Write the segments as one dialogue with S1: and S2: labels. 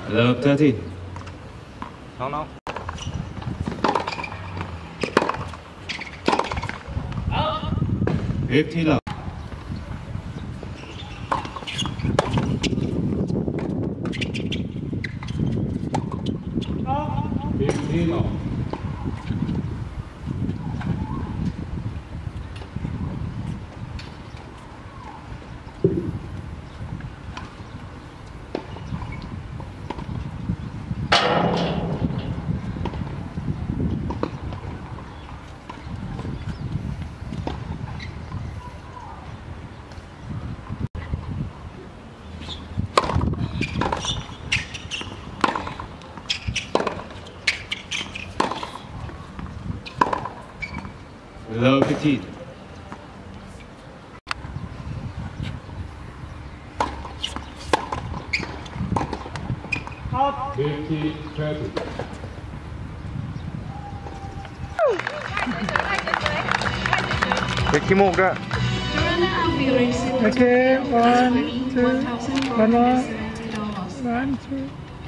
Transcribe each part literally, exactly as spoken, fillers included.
S1: Love thirteen.
S2: น้อง
S1: ๆ fifteen love. fifteen love. Love fifteen. fifty thirty.
S2: เด็กขี้มูกด้วย
S3: โอเค one two one more one two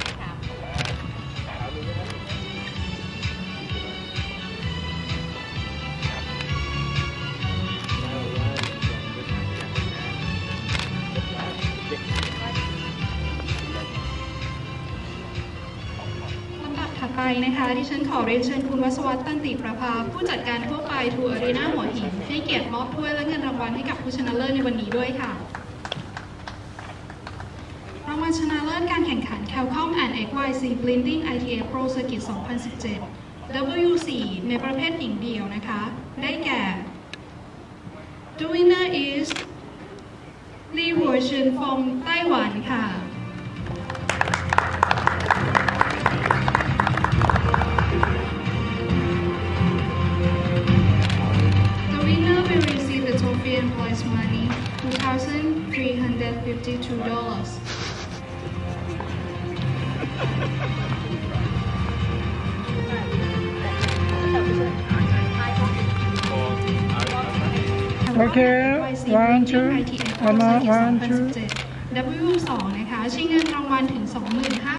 S4: ถัดไปนะคะที่ฉันขอเรียนเชิญคุณวัศวัฒน์ตันติประภาผู้จัดการทั่วไปทัวร์อารีนาหัวหินให้เกียรติมอบถ้วยและเงินรางวัลให้กับผู้ชนะเลิศในวันนี้ด้วยค่ะรางวัลชนะเลิศการแข่งขัน Qualcomm แอนด์ เอ็กซ์ วาย ซี Blending ไอ ที เอ Pro Circuit สองพันสิบเจ็ด ดับเบิลยู โฟร์ ในประเภทหญิงเดี่ยวนะคะได้แก่ The winner is Li Huochun from ไต้หวันค่ะand prize money two thousand three hundred fifty-two dollars.
S3: Okay, one two one more one two
S4: ดับเบิลยู โฟร์ นะคะชิงเงินรางวัลถึง สองหมื่นห้าพัน